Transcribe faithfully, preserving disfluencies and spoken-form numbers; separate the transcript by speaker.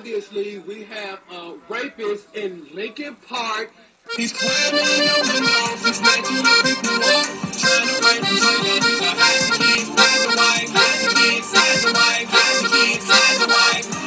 Speaker 1: obviously we have a rapist in Lincoln Park. He's climbing in your windows, he's snatching your people up, trying to rape them so young. He's a hide the kids, hide the wife, hide the kids, hide the wife, hide the kids, hide the wife.